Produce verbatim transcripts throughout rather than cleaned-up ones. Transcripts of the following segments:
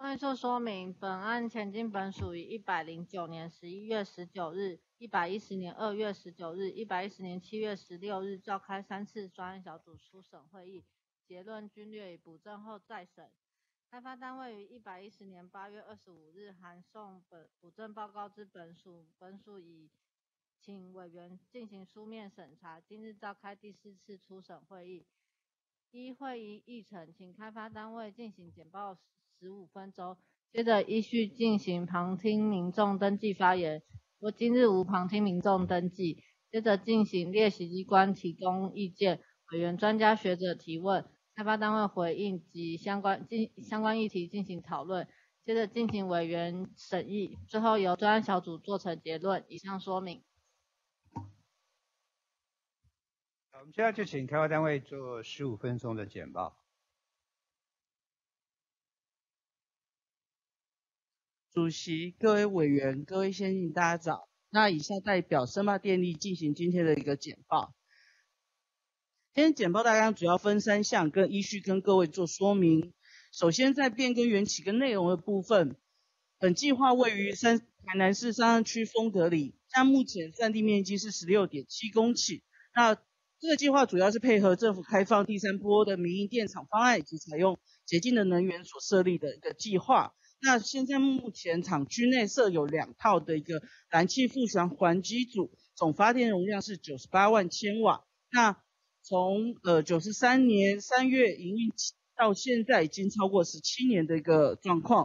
论述说明：本案前经本署于一百零九年十一月十九日、一百一十年二月十九日、一百一十年七月十六日召开三次专案小组初审会议，结论均略以补正后再审。开发单位于一百一十年八月二十五日函送本补正报告至本署，本署已请委员进行书面审查，今日召开第四次初审会议。依会议议程，请开发单位进行简报十五分钟，接着依序进行旁听民众登记发言。若今日无旁听民众登记，接着进行列席机关提供意见、委员、专家学者提问、开发单位回应及相关进相关议题进行讨论，接着进行委员审议，最后由专案小组做成结论。以上说明。 我们现在就请开发单位做十五分钟的简报。 主席、各位委员、各位先进，大家早。那以下代表申发电力进行今天的一个简报。今天简报大纲主要分三项，跟依序跟各位做说明。首先，在变更缘起跟内容的部分，本计划位于三台南市商业区丰德里，现目前占地面积是 十六点七公顷。那这个计划主要是配合政府开放第三波的民营电厂方案，以及采用洁净的能源所设立的一个计划。那现在目前厂区内设有两套的一个燃气复旋环机组，总发电容量是九十八万千瓦。那从呃九十三年三月营运到现在，已经超过十七年的一个状况。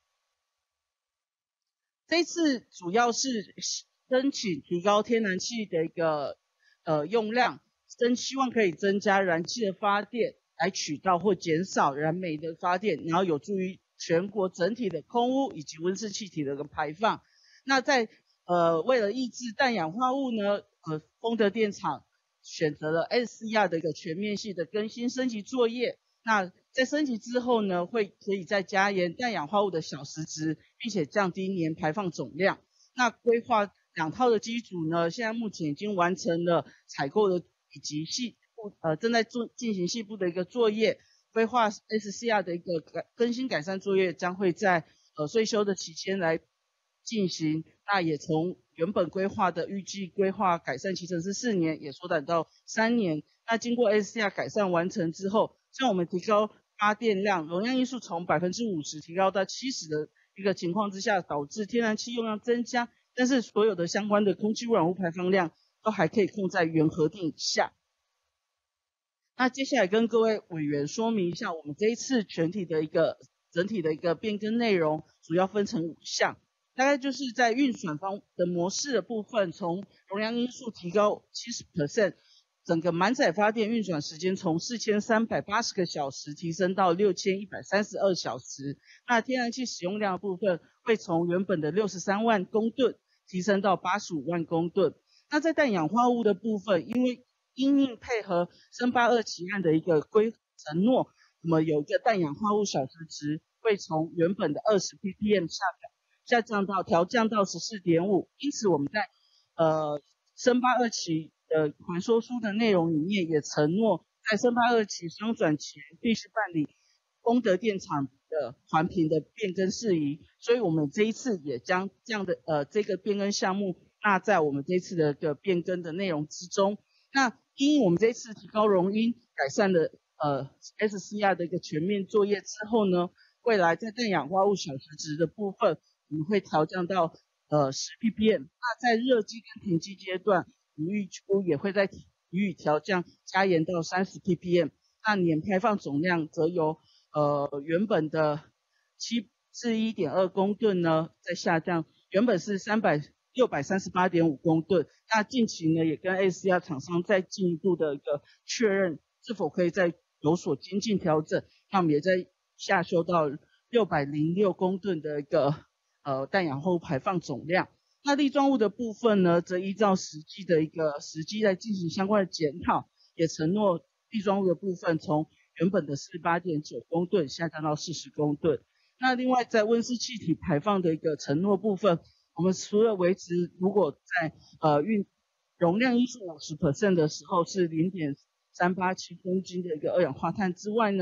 这次主要是申请提高天然气的一个呃用量。真希望可以增加燃气的发电，来取代或减少燃煤的发电，然后有助于全国整体的空污以及温室气体的一个排放。那在呃为了抑制氮氧化物呢，呃丰德电厂选择了 S C R 的一个全面性的更新升级作业。那在升级之后呢，会可以再加严氮氧化物的小时值，并且降低年排放总量。那规划两套的机组呢，现在目前已经完成了采购的。以及细部呃正在做进行细部的一个作业，规划 S C R 的一个改更新改善作业将会在呃税收的期间来进行。那也从原本规划的预计规划改善期程是四年，也缩短到三年。那经过 S C R 改善完成之后，像我们提高发电量容量因素从 百分之五十 提高到七十的一个情况之下，导致天然气用量增加，但是所有的相关的空气污染物排放量都还可以控在原核定以下。那接下来跟各位委员说明一下，我们这一次全体的一个整体的一个变更内容，主要分成五项，大概就是在运转方的模式的部分，从容量因素提高 百分之七十， 整个满载发电运转时间从四千三百八十个小时提升到六千一百三十二小时。那天然气使用量的部分会从原本的六十三万公吨提升到八十五万公吨。那在氮氧化物的部分，因为因应配合申八二期案的一个规承诺，我们有一个氮氧化物小时值会从原本的二十 P P M 下下降到调降到 十四点五， 因此我们在呃申八二期的回收书的内容里面也承诺，在申八二期商转前必须办理丰德电厂的环评的变更事宜，所以我们这一次也将这样的呃这个变更项目纳在我们这次的个变更的内容之中。那因我们这次提高容音改善了呃 S C R 的一个全面作业之后呢，未来在氮氧化物小时值的部分，我们会调降到呃十 P P M。那在热机跟停机阶段，我们预估也会在予以调降加严到三十 P P M。那年排放总量则由呃原本的七至 一点二公吨呢，再下降，原本是三百六百三十八点五公吨。那近期呢，也跟 S C R 厂商再进一步的一个确认，是否可以再有所精进调整。那我们也在下修到六百零六公吨的一个呃氮氧化物排放总量。那粒状物的部分呢，则依照实际的一个时机来进行相关的检讨，也承诺粒状物的部分从原本的四十八点九公吨下降到四十公吨。那另外在温室气体排放的一个承诺部分，我们除了维持如果在呃运容量因素 百分之五十 的时候是 零点三八七公斤的一个二氧化碳之外呢，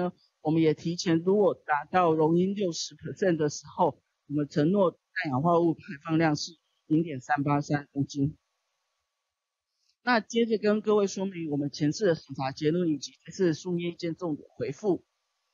我们也提前，如果达到溶因 百分之六十 的时候，我们承诺氮氧化物排放量是 零点三八三公斤。那接着跟各位说明我们前次的审查结论以及这次书面意见重点回复。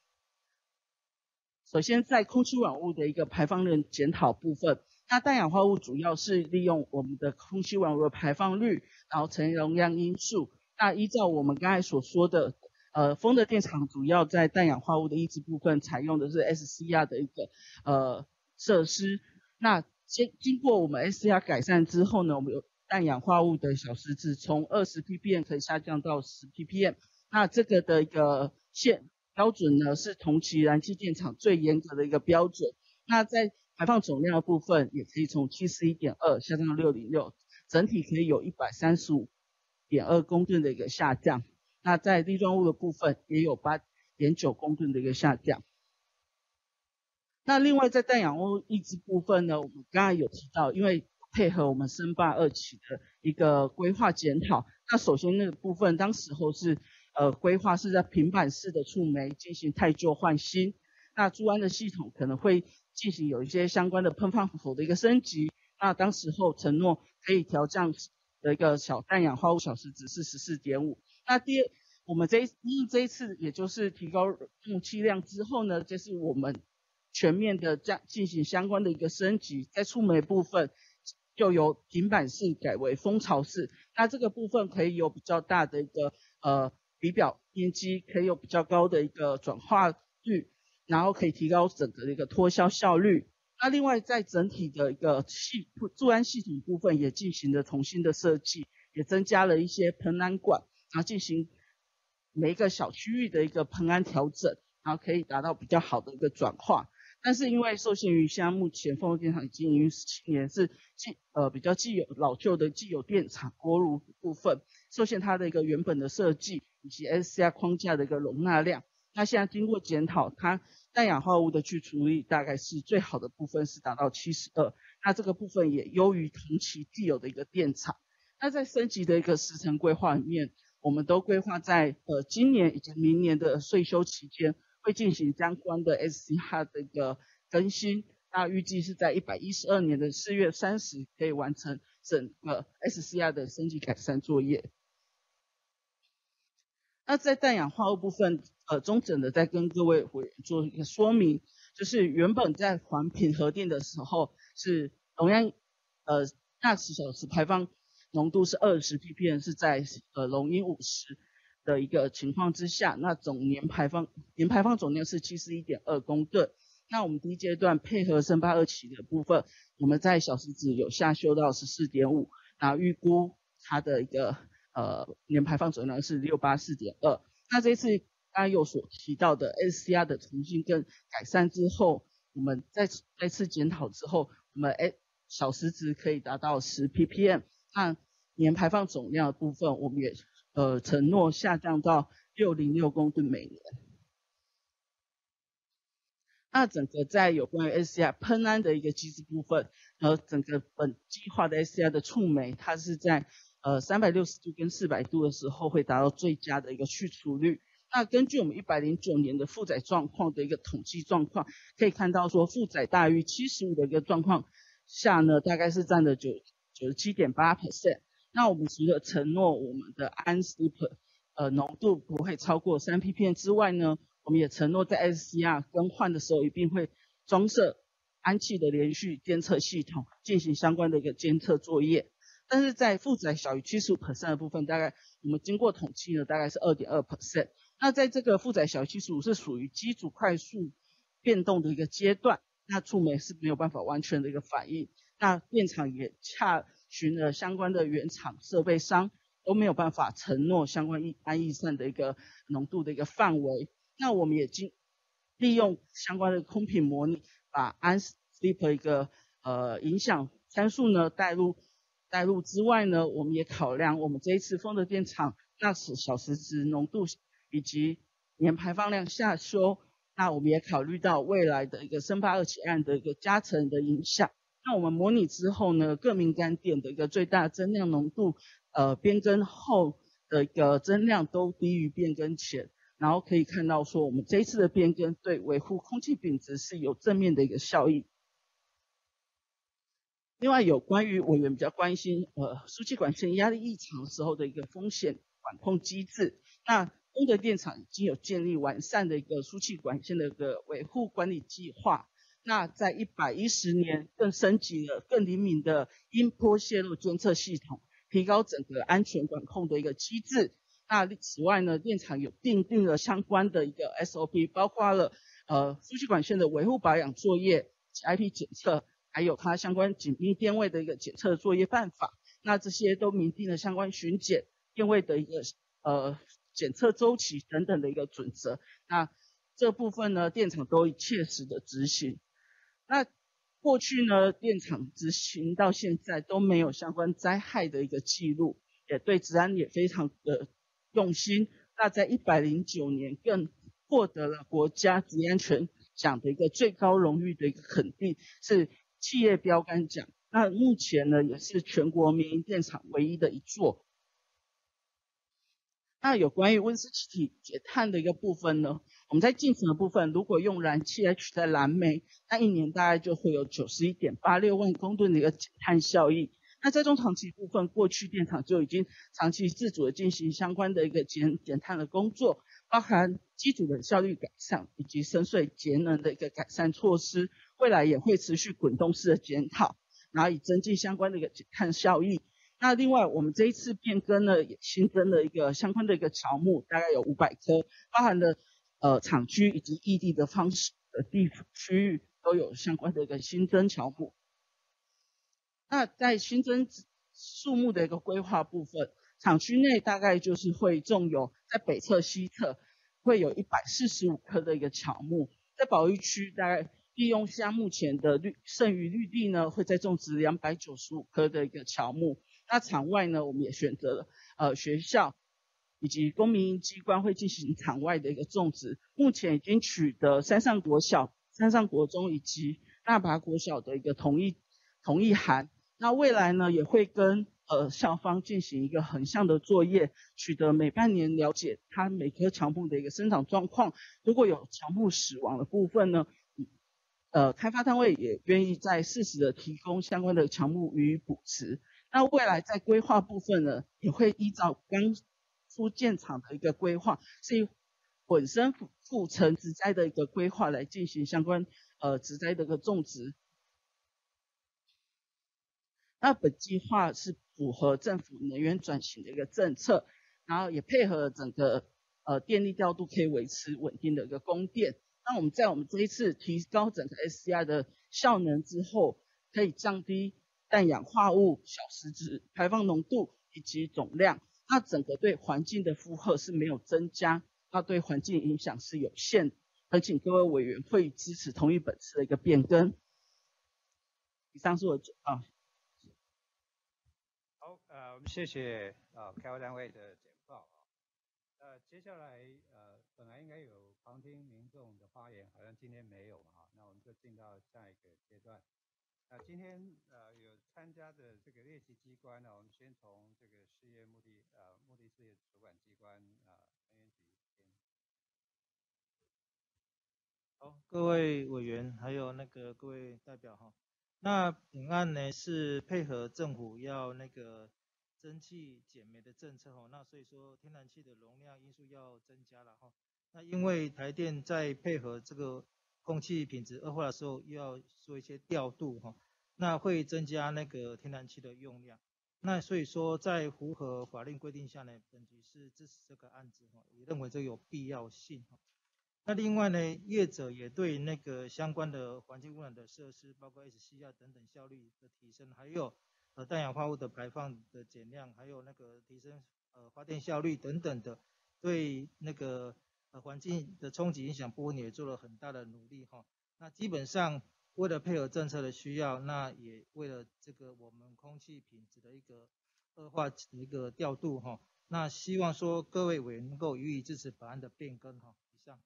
首先在空气污染物的一个排放量检讨部分，那氮氧化物主要是利用我们的空气污染物的排放率，然后乘以容量因素。那依照我们刚才所说的，呃，风的电厂主要在氮氧化物的抑制部分采用的是 S C R 的一个呃设施。那经经过我们 S C R 改善之后呢，我们有氮氧化物的小时值从二十 P P M 可以下降到十 P P M。那这个的一个线标准呢，是同期燃气电厂最严格的一个标准。那在排放总量的部分，也可以从 七十一点二 下降到六零六，整体可以有一百三十五点二公吨的一个下降。那在粒状物的部分，也有 八点九公吨的一个下降。那另外在氮氧物抑制部分呢，我们刚才有提到，因为配合我们申坝二期的一个规划检讨，那首先那个部分当时候是呃规划是在平板式的触媒进行汰旧换新，那猪氨的系统可能会进行有一些相关的喷放口的一个升级，那当时候承诺可以调降的一个小氮氧化物小时值是 十四点五。那第二，我们这一因为这一次也就是提高用气量之后呢，这是我们全面的这样进行相关的一个升级，在触媒部分就由平板式改为蜂巢式，那这个部分可以有比较大的一个呃比表面积，可以有比较高的一个转化率，然后可以提高整个的一个脱销效率。那另外在整体的一个系驻氨系统部分也进行了重新的设计，也增加了一些喷氨管，然后进行每一个小区域的一个喷氨调整，然后可以达到比较好的一个转化。但是因为受限于现在目前凤凰电厂已经营运十七年，是既呃比较既有老旧的既有电厂锅炉部分，受限它的一个原本的设计以及 S C R 框架的一个容纳量。那现在经过检讨，它氮氧化物的去除率大概是最好的部分是达到七十二，那这个部分也优于同期既有的一个电厂。那在升级的一个时程规划里面，我们都规划在呃今年以及明年的岁修期间会进行相关的 S C R 的一个更新，那预计是在一百一十二年的四月三十可以完成整个 S C R 的升级改善作业。那在氮氧化物部分，呃，中整的再跟各位委员做一个说明，就是原本在环评核定的时候是容量呃纳齿小时排放浓度是二十 P P M， 是在呃溶因五十的一个情况之下，那总年排放年排放总量是 七十一点二公吨。那我们第一阶段配合申坝二期的部分，我们在小时值有下修到 十四点五， 那预估它的一个呃年排放总量是 六百八十四点二。那这次刚刚有所提到的 S C R 的重新跟改善之后，我们再再次检讨之后，我们哎小时值可以达到 十 P P M， 那年排放总量的部分我们也呃承诺下降到六百六公吨每年。那整个在有关于 S C R 喷氨的一个机制部分，呃，整个本计划的 S C R 的触媒，它是在呃三百六十度跟四百度的时候会达到最佳的一个去除率。那根据我们一百零九年的负载状况的一个统计状况，可以看到说负载大于七十五的一个状况下呢，大概是占了 九十七点八 percent。那我们除了承诺我们的氨 slipper 呃浓度不会超过三 P P M 之外呢，我们也承诺在 S C R 更换的时候一定会装设氨气的连续监测系统，进行相关的一个监测作业。但是在负载小于 百分之七十五 的部分，大概我们经过统计呢，大概是 百分之二点二。那在这个负载小于七十五是属于机组快速变动的一个阶段，那触媒是没有办法完全的一个反应。那电厂也洽询了相关的原厂设备商，都没有办法承诺相关氨逸散的一个浓度的一个范围。那我们也经利用相关的空品模拟，把氨 slipper 一个呃影响参数呢带入带入之外呢，我们也考量我们这一次丰德电厂纳齿小时值浓度以及年排放量下修，那我们也考虑到未来的一个申坝二期案的一个加成的影响。那我们模拟之后呢，各敏感点的一个最大增量浓度，呃变更后的一个增量都低于变更前。 然后可以看到说我们这一次的变更对维护空气品质是有正面的一个效益。另外有关于委员比较关心呃输气管线压力异常时候的一个风险管控机制，那东德电厂已经有建立完善的一个输气管线的一个维护管理计划，那在一百一十年更升级了更灵敏的音波泄漏监测系统，提高整个安全管控的一个机制。那此外呢，电厂有订定了相关的一个 S O P， 包括了呃输气管线的维护保养作业及 I P 检测，还有它相关紧密电位的一个检测作业办法。那这些都明定了相关巡检电位的一个呃检测周期等等的一个准则。那这部分呢，电厂都切实的执行。那过去呢，电厂执行到现在都没有相关灾害的一个记录，也对治安也非常的用心。那在一百零九年更获得了国家职业安全奖的一个最高荣誉的一个肯定，是企业标杆奖。那目前呢，也是全国民营电厂唯一的一座。那有关于温室气体减碳的一个部分呢，我们在进程的部分，如果用燃气来取代燃煤，那一年大概就会有 九十一点八六万公吨的一个减碳效益。那在中长期部分，过去电厂就已经长期自主的进行相关的一个减减碳的工作，包含机组的效率改善以及深隧节能的一个改善措施，未来也会持续滚动式的检讨，然后以增进相关的一个减碳效益。那另外，我们这一次变更呢，也新增了一个相关的一个乔木，大概有五百棵，包含了呃厂区以及异地的方式的地区域都有相关的一个新增乔木。那在新增树木的一个规划部分，厂区内大概就是会种有在北侧、西侧会有一百四十五棵的一个乔木，在保育区大概利用下目前的绿剩余绿地呢，会再种植两百九十五棵的一个乔木。那场外呢，我们也选择了呃学校以及公民机关会进行场外的一个种植，目前已经取得山上国小、山上国中以及大拔国小的一个同意同意函。那未来呢，也会跟呃校方进行一个横向的作业，取得每半年了解它每棵乔木的一个生长状况。如果有乔木死亡的部分呢，呃开发单位也愿意在适时的提供相关的乔木予以补植。那未来在规划部分呢，也会依照刚出建厂的一个规划，是以混生复成植栽的一个规划来进行相关呃植栽的一个种植。那本计划是符合政府能源转型的一个政策，然后也配合整个呃电力调度可以维持稳定的一个供电。那我们在我们这一次提高整个 S C R 的效能之后，可以降低氮氧化物、小石子排放浓度以及总量，那整个对环境的负荷是没有增加，那对环境影响是有限的。恳请各位委员会支持同意本次的一个变更。以上是我啊。 好，呃，我们谢谢啊开发单位的简报啊。呃，接下来呃本来应该有旁听民众的发言，好像今天没有嘛，那我们就进到下一个阶段。那今天呃有参加的这个列席机关呢，我们先从这个事业目的呃目的事业主管机关啊能源局先。 好，各位委员还有那个各位代表哈，那本案呢是配合政府要那个增气减煤的政策哈，那所以说天然气的容量因素要增加了哈。那因为台电在配合这个空气品质恶化的时候，又要做一些调度哈，那会增加那个天然气的用量。那所以说在符合法令规定下呢，本局是支持这个案子哈，也认为这有必要性哈。那另外呢，业者也对那个相关的环境污染的设施，包括 S C R 等等效率的提升，还有呃氮氧化物的排放的减量，还有那个提升呃发电效率等等的，对那个呃环境的冲击影响部分也做了很大的努力哈。那基本上为了配合政策的需要，那也为了这个我们空气品质的一个恶化的一个调度哈。那希望说各位委员能够予以支持本案的变更哈。以上。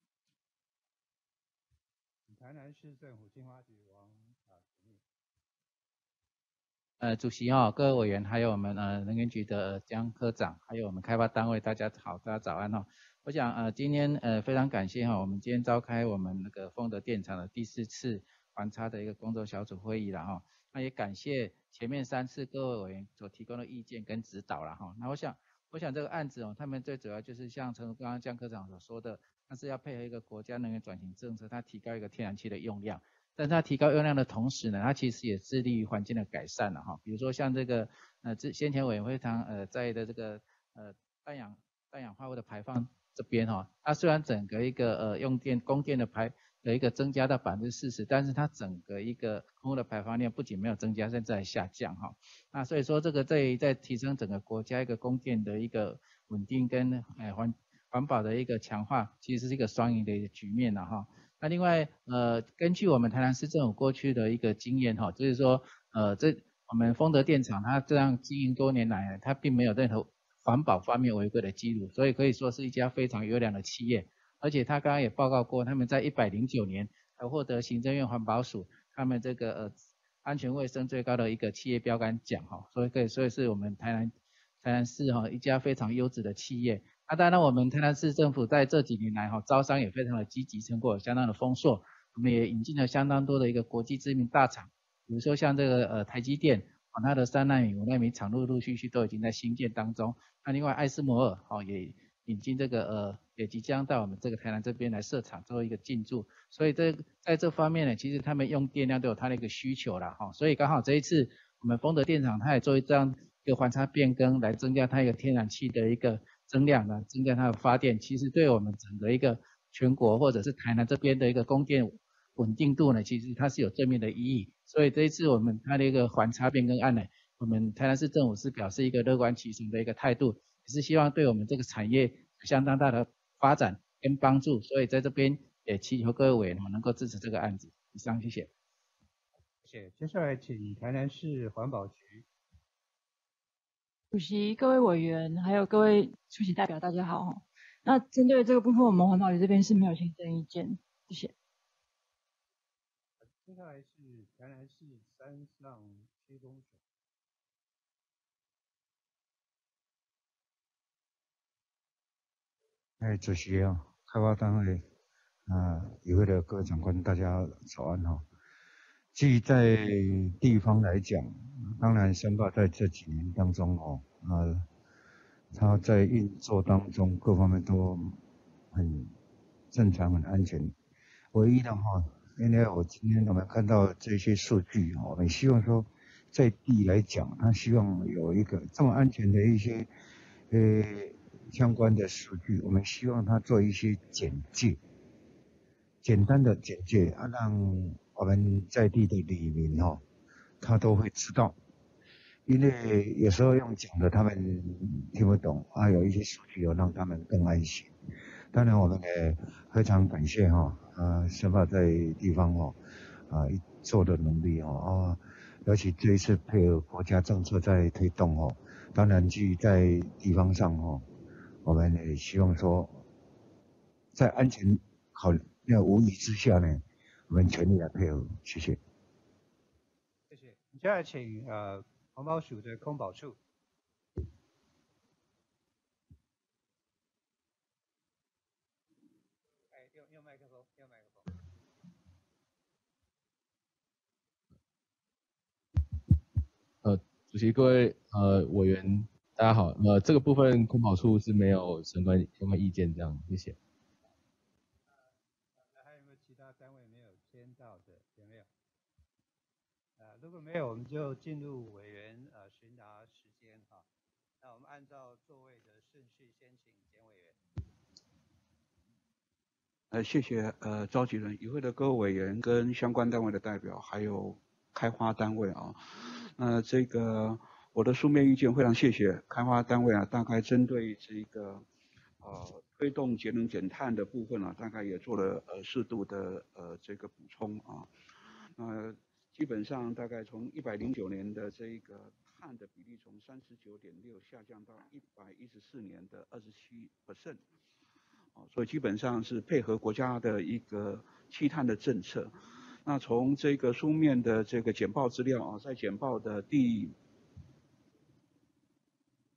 台南市政府净化局王啊。 呃，主席哈、哦，各位委员，还有我们呃能源局的江科长，还有我们开发单位，大家好，大家早安哈、哦。我想呃今天呃非常感谢哈、哦，我们今天召开我们那个丰德电厂的第四次环差的一个工作小组会议了哈、哦。那也感谢前面三次各位委员所提供的意见跟指导了哈、哦。那我想我想这个案子哦，他们最主要就是像陈刚刚江科长所说的，它是要配合一个国家能源转型政策，它提高一个天然气的用量。但是它提高用量的同时呢，它其实也致力于环境的改善了哈。比如说像这个呃，之先前委员会常呃在意的这个呃氮氧氮氧化物的排放这边哈，它虽然整个一个呃用电供电的排的一个增加到百分之四十，但是它整个一个空污的排放量不仅没有增加，甚至还下降哈。那所以说这个在在提升整个国家一个供电的一个稳定跟呃环环保的一个强化，其实是一个双赢的一个局面了哈。那另外，呃，根据我们台南市政府过去的一个经验哈，就是说，呃，这我们丰德电厂它这样经营多年来，它并没有任何环保方面违规的记录，所以可以说是一家非常优良的企业。而且他刚刚也报告过，他们在一百零九年还获得行政院环保署他们这个呃安全卫生最高的一个企业标杆奖哈，所以可以说是我们台南台南市哈一家非常优质的企业。那当然，我们台南市政府在这几年来哈，招商也非常的积极，成果相当的丰硕。我们也引进了相当多的一个国际知名大厂，比如说像这个呃台积电，啊它的三奈米、五奈米厂陆陆续续都已经在新建当中。那另外艾斯摩尔哦也引进这个呃也即将到我们这个台南这边来设厂做一个进驻。所以这在这方面呢，其实他们用电量都有它的一个需求啦哈。所以刚好这一次我们丰德电厂它也做这样一个环差变更，来增加它一个天然气的一个增量呢，增加它的发电，其实对我们整个一个全国或者是台南这边的一个供电稳定度呢，其实它是有正面的意义。所以这一次我们它的一个环差变更案呢，我们台南市政府是表示一个乐观其成的一个态度，也是希望对我们这个产业有相当大的发展跟帮助。所以在这边也祈求各位委员能够支持这个案子。以上，谢谢。 谢谢。接下来请台南市环保局。 主席、各位委员，还有各位出席代表，大家好。那针对这个部分，我们环保局这边是没有新增意见，谢谢。 接下来是台南市山上区公所。 哎，主席啊，开发单位啊，与会的各位长官，大家早安哈。即在地方来讲，当然三坝在这几年当中哦，啊，它在运作当中各方面都很正常、很安全。唯一的话，因为我今天我们看到这些数据哦，我们希望说在地来讲，它希望有一个这么安全的一些呃相关的数据，我们希望它做一些简介，简单的简介啊，让我们在地的里民哈、哦，他都会知道，因为有时候用讲的他们听不懂啊，有一些数据要让他们更安心。当然，我们也非常感谢哈、哦，啊，深化在地方哦，啊做的努力哦，啊，尤其这一次配合国家政策在推动哦，当然去在地方上哦，我们也希望说，在安全考虑无疑之下呢。我们全力来配合，谢谢。 谢谢。接下来请呃环保署的空保处。哎，用用麦克风，用麦克风。呃，主席、各位呃委员，大家好。呃，这个部分空保处是没有相关相关意见，这样，谢谢。 单位没有签到的有没有？呃，如果没有，我们就进入委员呃询答时间哈。那我们按照座位的顺序，先请简委员。 呃，谢谢呃召集人、与会的各位委员跟相关单位的代表，还有开发单位啊。那、呃、这个我的书面意见非常谢谢开发单位啊，大概针对这个呃。推动节能减碳的部分啊，大概也做了呃适度的呃这个补充啊，呃基本上大概从一百零九年的这个碳的比例从三十九点六下降到一百一十四年的二十七 percent， 啊，所以基本上是配合国家的一个气碳的政策。那从这个书面的这个简报资料啊，在简报的第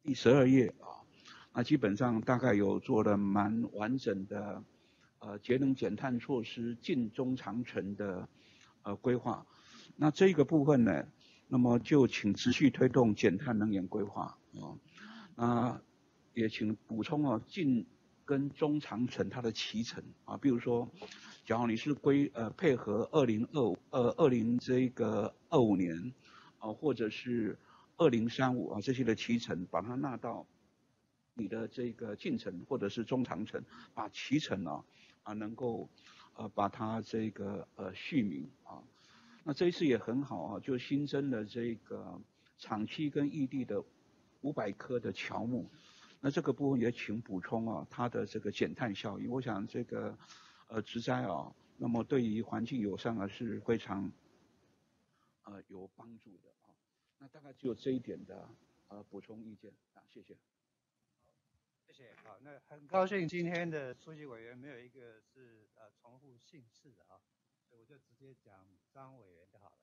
第十二页啊，那基本上大概有做了蛮完整的呃节能减碳措施近中长程的呃规划。那这个部分呢，那么就请持续推动减碳能源规划啊，那也请补充啊近跟中长程它的期程啊，比如说，假如你是规呃配合二零二五呃二零这个二五年啊，或者是二零三五啊这些的期程，把它纳到你的这个近程或者是中长程，把期程啊啊能够呃把它这个呃续明啊。那这一次也很好啊，就新增了这个厂区跟异地的五百棵的乔木，那这个部分也请补充啊，它的这个减碳效益，我想这个呃植栽啊，那么对于环境友善啊是非常呃有帮助的啊。那大概只有这一点的呃补充意见啊，谢谢。 谢谢。好，那很高兴今天的出席委员没有一个是呃重复姓氏的啊，所以我就直接讲张委员就好了。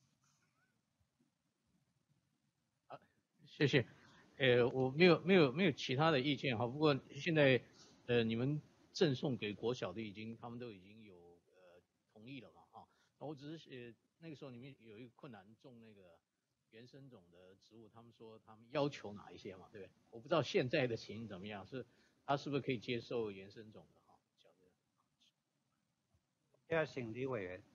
好，谢谢。呃，我没有没有没有其他的意见哈，不过现在呃你们赠送给国小的已经他们都已经有呃同意了嘛哈，我只是呃那个时候你们有一个困难种那个原生种的植物，他们说他们要求哪一些嘛，对不对？我不知道现在的情形怎么样，是他是不是可以接受原生种的哈？晓得。 要请李委员。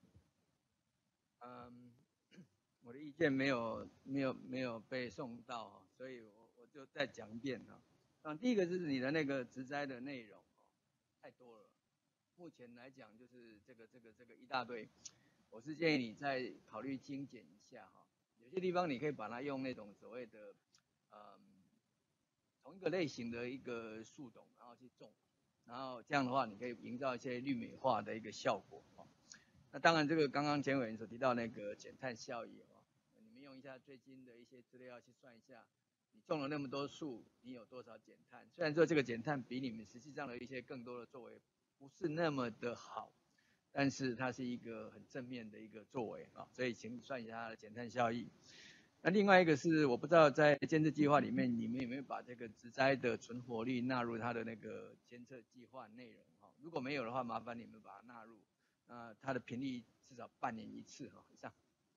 嗯，我的意见没有没有没有被送到，所以我我就再讲一遍哈。啊，第一个就是你的那个植栽的内容哦，太多了。目前来讲就是这个这个这个一大堆，我是建议你再考虑精简一下哈。有些地方你可以把它用那种所谓的嗯同一个类型的一个树种，然后去种，然后这样的话你可以营造一些绿美化的一个效果哈。那当然，这个刚刚简委员所提到那个减碳效益哦，你们用一下最近的一些资料去算一下，你种了那么多树，你有多少减碳？虽然说这个减碳比你们实际上的一些更多的作为不是那么的好，但是它是一个很正面的一个作为啊，所以请算一下它的减碳效益。那另外一个是，我不知道在监测计划里面，你们有没有把这个植栽的存活率纳入它的那个监测计划内容哈？如果没有的话，麻烦你们把它纳入。那它的频率至少半年一次哈，以上。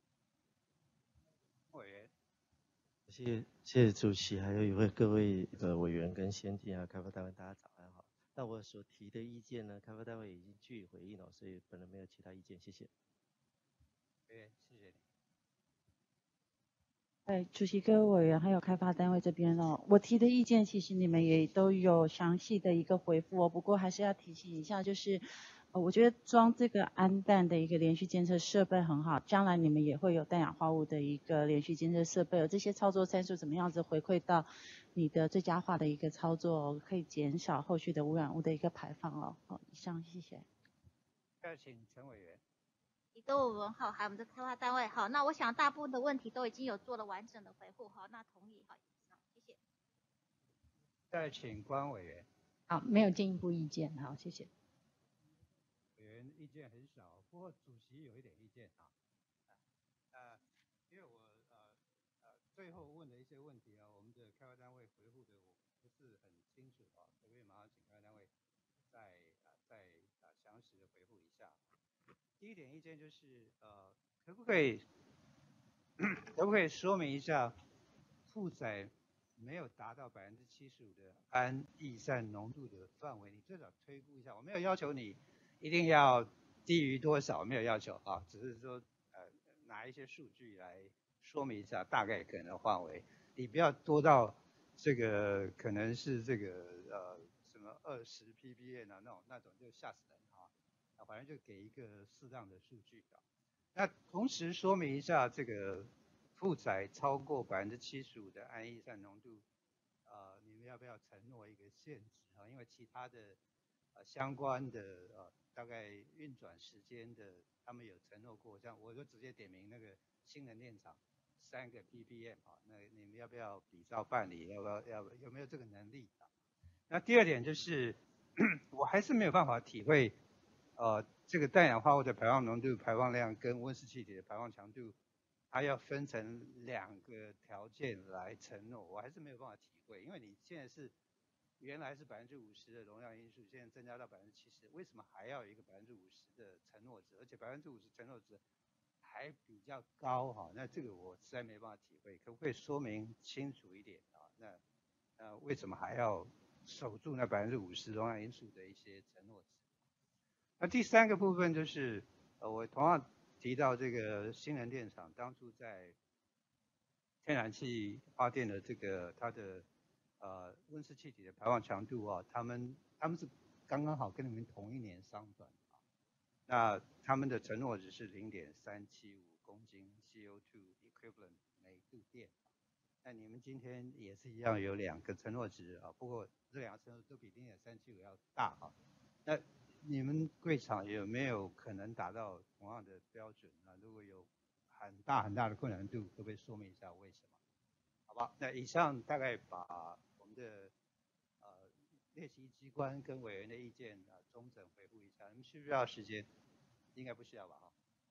委员， 谢谢谢谢主席，还有一位各位的委员跟先进啊开发单位，大家早安好。那我所提的意见呢，开发单位已经据以回应了，所以本人没有其他意见，谢谢。 委员，谢谢你。 哎，主席、各位委员还有开发单位这边哦，我提的意见其实你们也都有详细的一个回复哦，不过还是要提醒一下，就是呃，我觉得装这个氨氮的一个连续监测设备很好，将来你们也会有氮氧化物的一个连续监测设备，这些操作参数怎么样子回馈到你的最佳化的一个操作，可以减少后续的污染物的一个排放哦。好，以上谢谢。 再请陈委员。 李德文好，还有我们的开发单位好，那我想大部分的问题都已经有做了完整的回复，好，那同意好，谢谢。 再请关委员。 好，没有进一步意见，好，谢谢。 委员意见很少，不过主席有一点意见啊。呃，因为我呃呃最后问的一些问题啊，我们的开发单位回复的我不是很清楚啊，可不可以马上请开发单位再呃再呃详实的回复一下？第一点意见就是，呃，可不可以，可不可以说明一下，负载没有达到百分之七十五的氨逸散浓度的范围，你最少推估一下。我没有要求你一定要低于多少，没有要求啊，只是说，呃，拿一些数据来说明一下大概可能的范围。你不要多到这个可能是这个呃什么二十 P P M 啊那种那种就吓死人。反正就给一个适当的数据的。那同时说明一下，这个负载超过百分之七十五的氨逸散浓度，呃，你们要不要承诺一个限值啊？因为其他的呃相关的呃大概运转时间的，他们有承诺过，像我就直接点名那个新能电厂三个 P P M 啊，那你们要不要比照办理？要不要要有没有这个能力啊？那第二点就是，我还是没有办法体会。呃，这个氮氧化物的排放浓度、排放量跟温室气体的排放强度，它它要分成两个条件来承诺，我还是没有办法体会，因为你现在是原来是百分之五十的容量因素，现在增加到百分之七十，为什么还要有一个百分之五十的承诺值，而且百分之五十承诺值还比较高哈？那这个我实在没办法体会，可不可以说明清楚一点啊？那那为什么还要守住那百分之五十容量因素的一些承诺值？那第三个部分就是，呃，我同样提到这个新能电厂当初在天然气发电的这个它的呃温室气体的排放强度啊，他们他们是刚刚好跟你们同一年商转啊，那他们的承诺值是零点三七五公斤 C O 二 equivalent 每度电。那你们今天也是一样有两个承诺值啊，不过这两个承诺都比零点三七五要大啊。那你们贵厂有没有可能达到同样的标准啊？如果有很大很大的困难度，可不可以说明一下为什么？好吧，那以上大概把我们的呃列席机关跟委员的意见啊中整回复一下。你们需不需要时间？应该不需要吧？哈。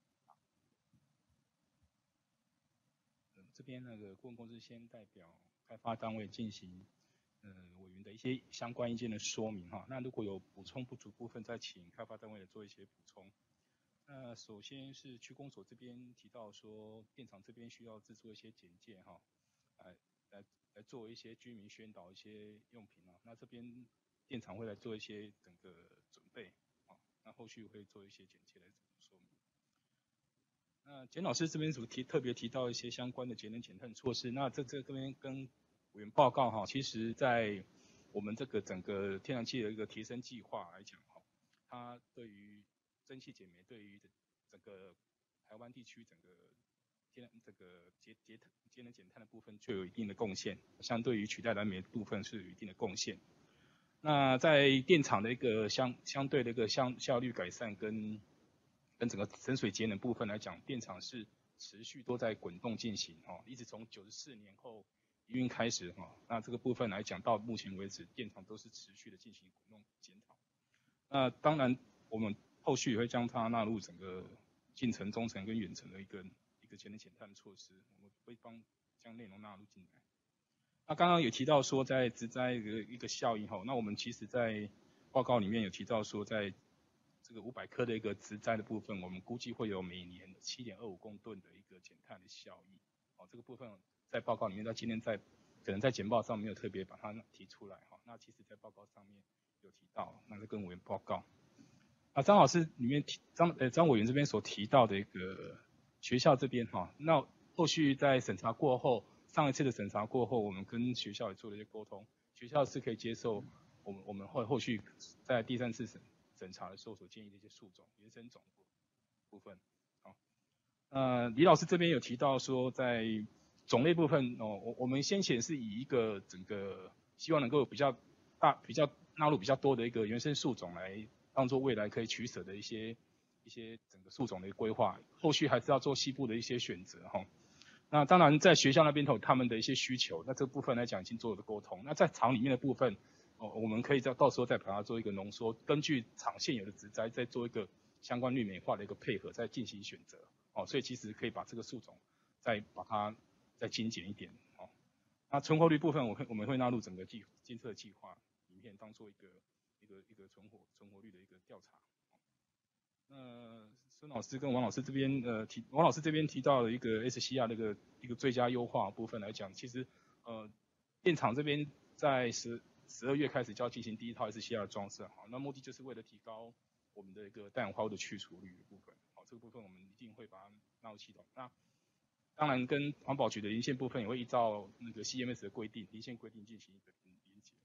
这边那个顾问公司先代表开发单位进行呃委员的一些相关意见的说明哈。那如果有补充不足部分，再请开发单位来做一些补充。那首先是区公所这边提到说，电厂这边需要制作一些简介哈，来来来做一些居民宣导一些用品啊。那这边电厂会来做一些整个准备啊，那后续会做一些简介来说明。那简老师这边所提特别提到一些相关的节能减碳措施，那这这这边跟委员报告哈，其实在我们这个整个天然气的一个提升计划来讲哈，它对于蒸汽减煤对于整个台湾地区整个天这个节节节能减碳的部分就有一定的贡献，相对于取代燃煤的部分是有一定的贡献。那在电厂的一个相相对的一个效效率改善跟跟整个省水节能部分来讲，电厂是持续都在滚动进行哈，一直从九十四年后营运开始哈，那这个部分来讲到目前为止，电厂都是持续的进行滚动检讨。那当然我们后续也会将它纳入整个近程、中程跟远程的一个一个节能减碳的措施，我们会帮将内容纳入进来。那刚刚有提到说在植栽的一个效应哈，那我们其实在报告里面有提到说在这个五百棵的一个植栽的部分，我们估计会有每年 七点二五公吨的一个减碳的效益。哦，这个部分在报告里面，到今天在可能在简报上没有特别把它提出来哈。那其实在报告上面有提到，那是跟委员报告。啊，张老师里面提张呃张委员这边所提到的一个学校这边哈，那后续在审查过后，上一次的审查过后，我们跟学校也做了一些沟通，学校是可以接受我们我们后后续在第三次审。审查的时候所建议的一些树种、原生种部分，好，呃，李老师这边有提到说，在种类部分哦，我我们先前是以一个整个希望能够比较大、比较纳入比较多的一个原生树种来当做未来可以取舍的一些一些整个树种的规划，后续还是要做细部的一些选择哈。那当然在学校那边头他们的一些需求，那这部分来讲已经做了沟通。那在厂里面的部分。哦，我们可以在到时候再把它做一个浓缩，根据厂现有的植栽，再做一个相关绿美化的一个配合，再进行选择。哦，所以其实可以把这个树种再把它再精简一点。哦，那存活率部分，我会我们会纳入整个计监测计划里面，当做一个一个一个存活存活率的一个调查。那孙老师跟王老师这边呃提，王老师这边提到了一个 S C R 的一个一个最佳优化部分来讲，其实呃电厂这边在十十二月开始就要进行第一套 S C R 的装设，好，那目的就是为了提高我们的一个氮氧化物的去除率的部分，好，这个部分我们一定会把它纳入系统。那当然跟环保局的零线部分也会依照那个 C M S 的规定，零线规定进行一个连结。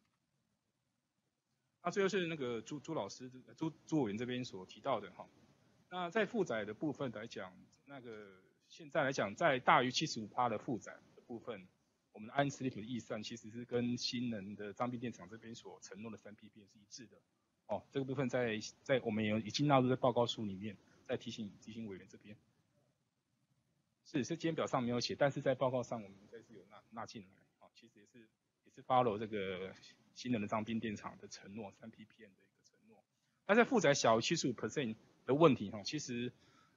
那最后是那个朱朱老师朱朱委员这边所提到的哈，那在负载的部分来讲，那个现在来讲在大于 百分之七十五 的负载的部分。我们的 iron slip 的预算其实是跟新能的彰滨电厂这边所承诺的 三 P P M 是一致的。哦，这个部分在在我们也已经纳入在报告书里面，在提醒提醒委员这边。是是，今天表上没有写，但是在报告上我们应该是有纳纳进来。哦，其实也是也是 follow 这个新能的彰滨电厂的承诺 三 P P M 的一个承诺。那在负载小于 百分之七十五 的问题哈，其实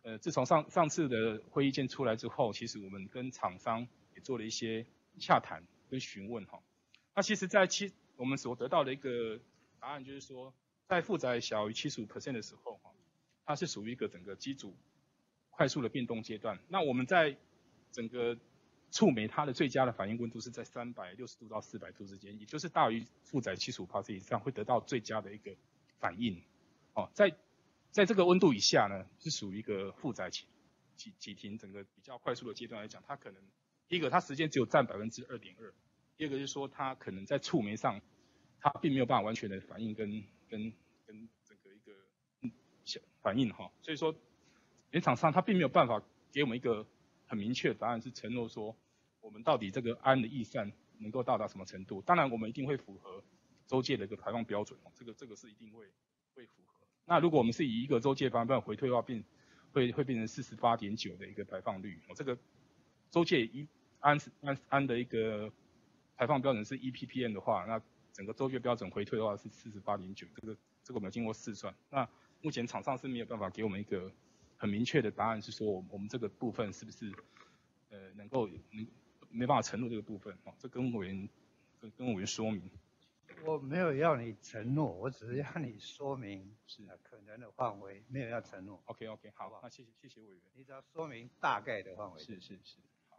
呃，自从上上次的会议件出来之后，其实我们跟厂商也做了一些洽谈跟询问哈。那其实在七我们所得到的一个答案就是说，在负载小于 百分之七十五 的时候哈，它是属于一个整个机组快速的变动阶段。那我们在整个触媒它的最佳的反应温度是在三百六十度到四百度之间，也就是大于负载 百分之七十五 以上会得到最佳的一个反应。哦，在在这个温度以下呢，是属于一个负载启启启停整个比较快速的阶段来讲，它可能第一个它时间只有占 百分之二点二， 第二个是说它可能在触媒上它并没有办法完全的反应跟跟跟整个一个嗯反应哈，所以说原厂商它并没有办法给我们一个很明确的答案，是承诺说我们到底这个氨的逸散能够到达什么程度。当然我们一定会符合州界的一个排放标准，这个这个是一定会会符合。那如果我们是以一个州界排放标准回退的话，变会会变成 四十八点九 的一个排放率。这个州界一氨氨氨的一个排放标准是 E P P M 的话，那整个州界标准回退的话是 四十八点九， 这个这个我们有经过试算。那目前厂商是没有办法给我们一个很明确的答案，是说我们我们这个部分是不是呃能够能没办法承诺这个部分哦，这跟委员跟跟委员说明。 我没有要你承诺，我只是要你说明是可能的范围，没有要承诺。 OK OK 好，那谢谢谢谢委员。 你只要说明大概的范围。 是是是，好。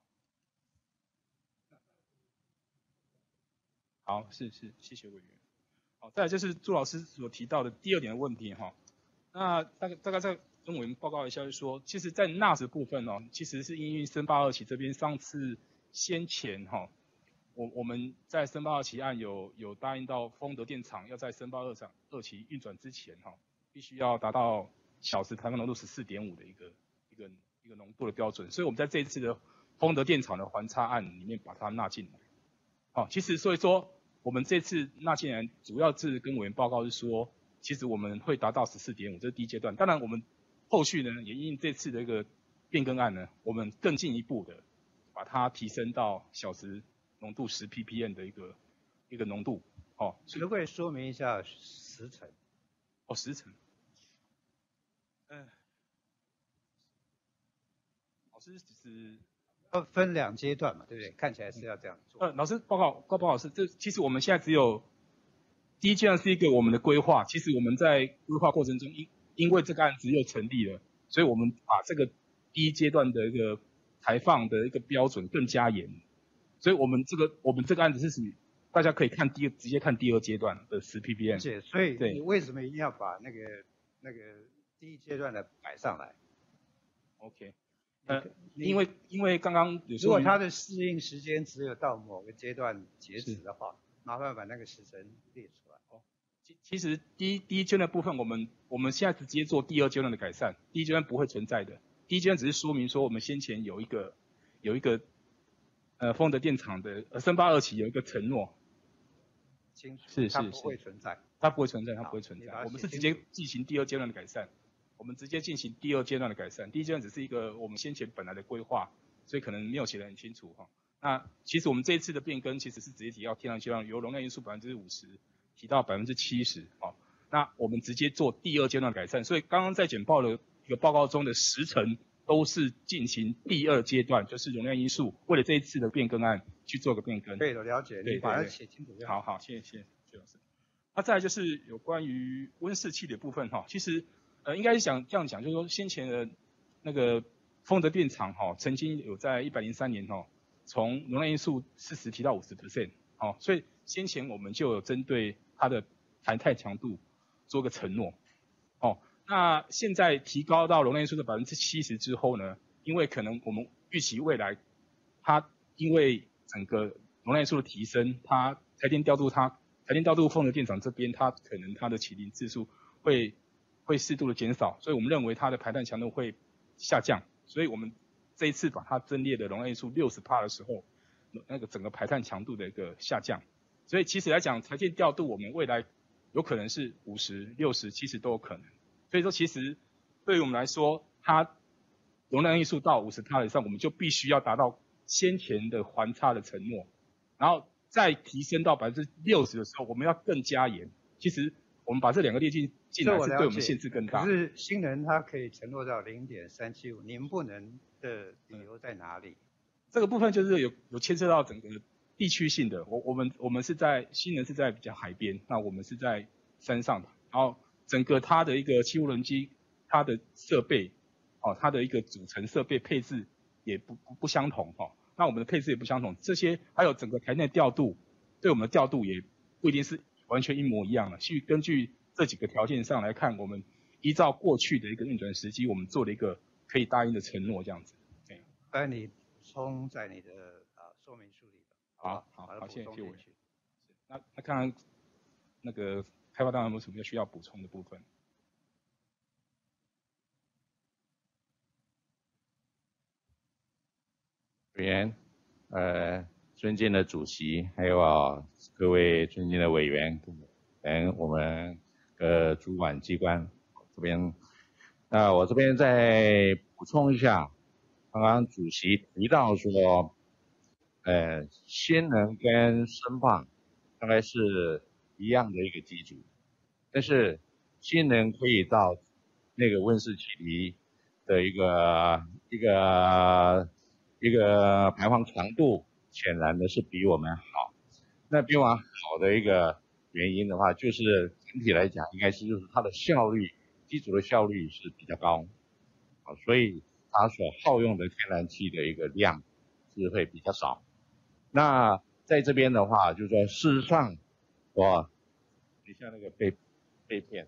好，是是，谢谢委员。好，再来就是朱老师所提到的第二点的问题哈。那大概大概再跟委员报告一下，就是说，其实在 N A S 部分哦，其实是因为森巴二期这边上次先前哈。我我们在森巴二期案有有答应到丰德电厂要在森巴二厂二期运转之前哈，必须要达到小时排放浓度 十四点五 的一个一个一个浓度的标准，所以我们在这一次的丰德电厂的环差案里面把它纳进来。好，其实所以说我们这次纳进来主要是跟委员报告是说，其实我们会达到 十四点五， 这是第一阶段。当然我们后续呢也因为这次的一个变更案呢，我们更进一步的把它提升到小时浓度 十 P P M 的一个一个浓度，哦， 可不可以说明一下时程？ 哦，时程，嗯，老师只是要分两阶段嘛，对不对？看起来是要这样做。 呃，老师报告，报告老师，这其实我们现在只有第一阶段是一个我们的规划，其实我们在规划过程中，因因为这个案子又成立了，所以我们把这个第一阶段的一个排放的一个标准更加严。所以我们这个我们这个案子是属于大家可以看第直接看第二阶段的 十 P P M。 所以你为什么一定要把那个那个第一阶段的摆上来 ？OK， 呃，因为因为刚刚有说， 如果它的适应时间只有到某个阶段截止的话，麻烦把那个时程列出来。 哦，其其实第一第一阶段部分，我们我们现在直接做第二阶段的改善，第一阶段不会存在的。第一阶段只是说明说我们先前有一个有一个。呃，丰德电厂的呃森巴二期有一个承诺， 清楚， 是是是， 它不会存在， 它不会存在，它不会存在。我们是直接进行第二阶段的改善，我们直接进行第二阶段的改善，第一阶段只是一个我们先前本来的规划，所以可能没有写得很清楚哈。那其实我们这一次的变更其实是直接提到天然气量由容量因素 百分之五十 提到 百分之七十 哦，那我们直接做第二阶段改善，所以刚刚在简报的一个报告中的时程。都是进行第二阶段，就是容量因素，为了这一次的变更案去做个变更。 对，我了解， 对， 把它写清楚就好。 好好，谢谢谢谢徐老师。那再来就是有关于温室气的部分哈，其实呃应该是想这样讲，就是说先前的那个丰德电厂哈，曾经有在一百零三年哈，从容量因素四十提到 百分之五十， 哦，所以先前我们就有针对它的排碳强度做个承诺，哦。那现在提高到容量因素的 百分之七十 之后呢，因为可能我们预期未来它因为整个容量因素的提升，它台电调度它台电调度丰德电厂这边它可能它的起停次数会会适度的减少，所以我们认为它的排碳强度会下降，所以我们这一次把它增列的容量因素 百分之六十 的时候，那个整个排碳强度的一个下降，所以其实来讲台电调度我们未来有可能是五十、六十、七十都有可能。所以说，其实对于我们来说，它容量因素到 百分之五十 以上，我们就必须要达到先前的环差的承诺，然后再提升到 百分之六十 的时候，我们要更加严。其实我们把这两个列进进来这我了是对我们解限制更大。 可是新人他可以承诺到零点三七五，你们不能的理由在哪里？ 这个部分就是有有牵涉到整个地区性的，我我们我们是在新人是在比较海边，那我们是在山上的，然后整个它的一个汽涡轮机，它的设备，哦，它的一个组成设备配置也不不不相同哈、哦，那我们的配置也不相同，这些还有整个台内调度，对我们的调度也不一定是完全一模一样的，去根据这几个条件上来看，我们依照过去的一个运转时机，我们做了一个可以答应的承诺，这样子。对， 刚才你充在你的啊说明书里的， 好好好， 把它补谢谢谢委充进去。 那那看看那个开发单位有没有什么需要补充的部分？ 委员，呃，尊敬的主席，还有啊各位尊敬的委员，跟我们的主管机关这边，那我这边再补充一下，刚刚主席提到说，呃，新能跟申报大概是一样的一个基础，但是新能可以到那个温室气体的一个一个一个排放强度，显然的是比我们好。那比我们好的一个原因的话，就是整体来讲，应该是就是它的效率，机组的效率是比较高，啊，所以它所耗用的天然气的一个量是会比较少。那在这边的话，就是说事实上，我你像那个被被骗，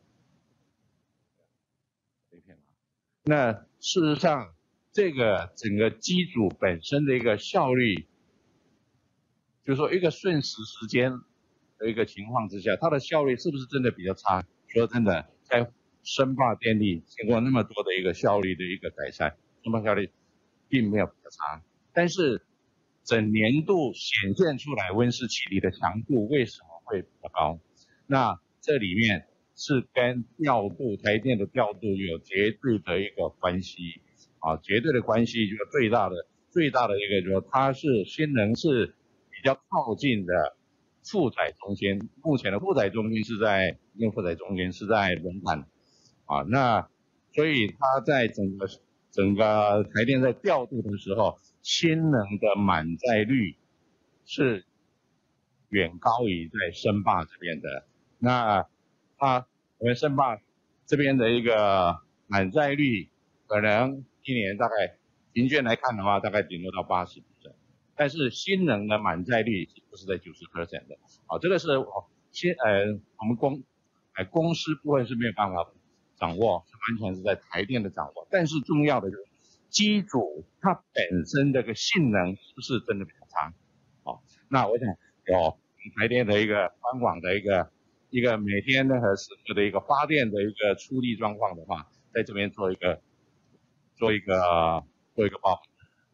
被骗啊。那事实上，这个整个机组本身的一个效率，就是说一个瞬时时间的一个情况之下，它的效率是不是真的比较差？说真的，在申报电力经过那么多的一个效率的一个改善，申报效率并没有比较差，但是整年度显现出来温室气体的强度为什么会比较高？那这里面是跟调度台电的调度有绝对的一个关系啊，绝对的关系就是最大的最大的一个就是它是新能是比较靠近的负载中心，目前的负载中心是在用负载中心是在龙潭啊，那所以它在整个整个台电在调度的时候，新能的满载率是远高于在申坝这边的。那它我们申坝这边的一个满载率，可能一年大概平均来看的话，大概顶多到 百分之八十， 但是新能的满载率不是在 百分之九十 的。好，这个是新呃我们公呃公司部分是没有办法掌握，是完全是在台电的掌握。但是重要的就是机组它本身这个性能是不是真的比较差？好，那我想有台电的一个官网的一个一个每天的和时刻的一个发电的一个出力状况的话，在这边做一个做一个做一个报告。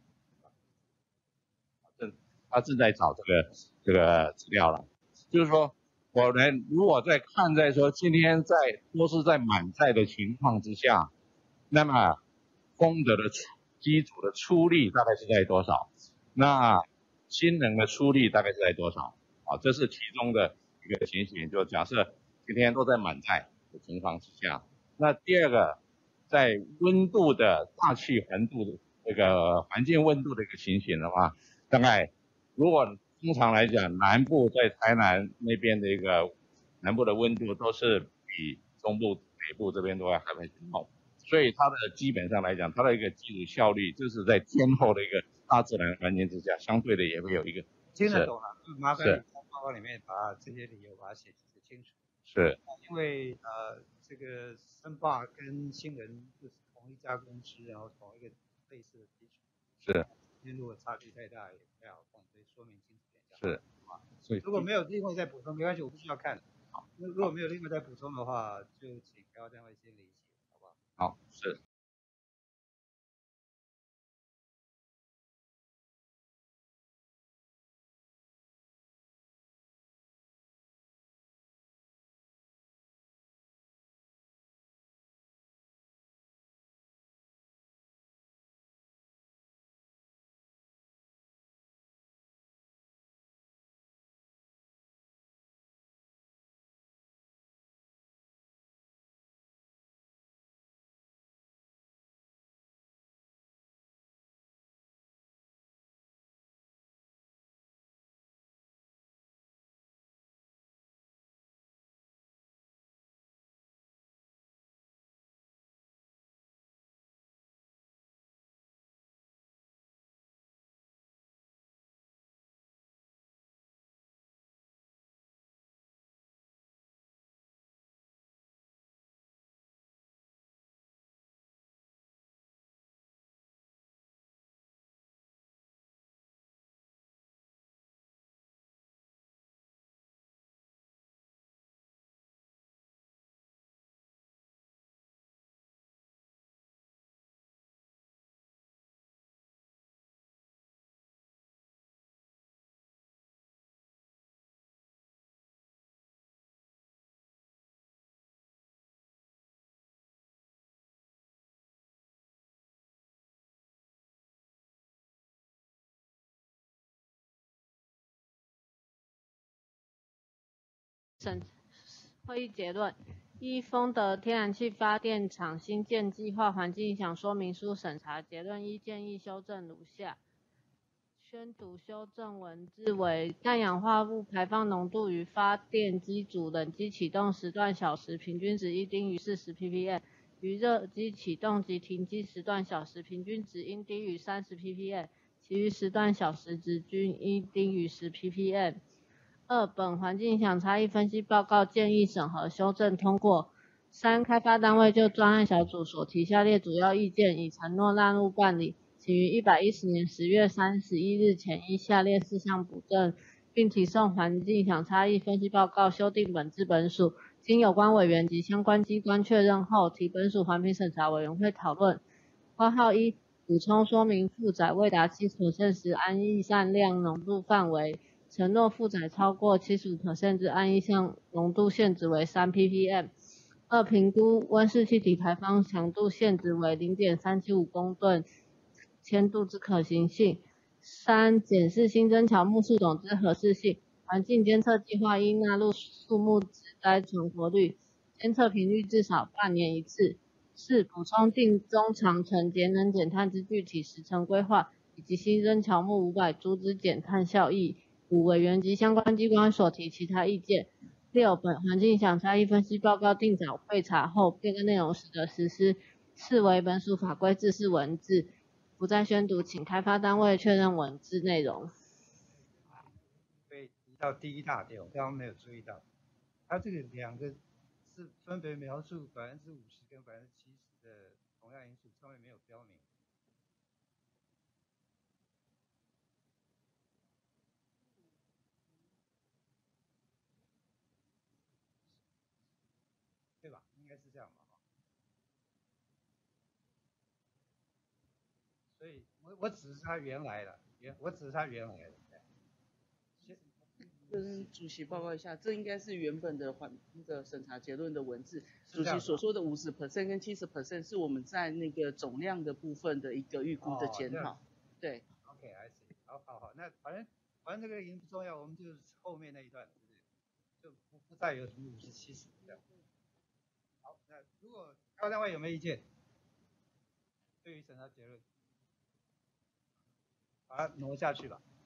正他正在找这个这个资料了，就是说我们如果在看在说今天在都是在满载的情况之下，那么丰德的机组的出力大概是在多少？那新能的出力大概是在多少？啊，这是其中的一个情形。就假设今天都在满载的情况之下，那第二个，在温度的大气环度的这个环境温度的一个情形的话，大概如果通常来讲，南部在台南那边的一个南部的温度都是比中部、北部这边都要还会高。所以它的基本上来讲，它的一个基础效率，就是在天候的一个大自然环境之下，相对的也会有一个听得懂了，麻烦你是在报告里面把这些理由把它写写清楚。 是， 因为呃这个申坝跟新人就是同一家公司，然后同一个类似的基础。 是。 因为如果差距太大也不太好看，所以说明清楚点。 是。所以如果没有另外再补充，没关系，我不需要看。好，那如果没有另外再补充的话，就请开发单位先理解，好不好？ 好，是。 审会议结论：一、丰德天然气发电厂新建计划环境影响说明书审查结论一，建议修正如下。宣读修正文字为：氮氧化物排放浓度于发电机组冷机启动时段小时平均值应低于四十 ppm， 于热机启动及停机时段小时平均值应低于三十 ppm， 其余时段小时值均应低于十 ppm。二、本环境影响差异分析报告建议审核修正通过。三、开发单位就专案小组所提下列主要意见，已承诺纳入办理，请于一百一十年十月三十一日前依下列事项补正，并提送环境影响差异分析报告修订本至本署，经有关委员及相关机关确认后，提本署环评审查委员会讨论。括号一、补充说明负载未达 百分之七十 时氨逸散量浓度范围，承诺负载超过 百分之七十五 之氨逸散浓度限值为三 ppm。二、评估温室气体排放强度限值为 零点三七五公吨千度之可行性。三、检视新增乔木树种之合适性，环境监测计划应纳入树木植栽存活率，监测频率至少半年一次。四、补充定中长程节能减碳之具体时程规划，以及新增乔木五百株之减碳效益。五、委员及相关机关所提其他意见。六、本环境影响差异分析报告定早备查后变更内容时的实施，视为本属法规制式文字，不再宣读，请开发单位确认文字内容。 被提到第一大点，我刚刚没有注意到，它这个两个是分别描述百分之五十跟百分之七十的同样因素，上面没有标明。对吧？应该是这样吧。所以我我只是它原来的，原我只是它原来的。 跟主席报告一下，这应该是原本的环那个审查结论的文字。主席所说的 百分之五十 跟 百分之七十 是我们在那个总量的部分的一个预估的检讨。哦、对。 OK，I see。好好好，那反正反正这个已经不重要，我们就是后面那一段，就不不再有什么五十七十这样。好，那如果开发单位有没有意见？对于审查结论，把它挪下去吧。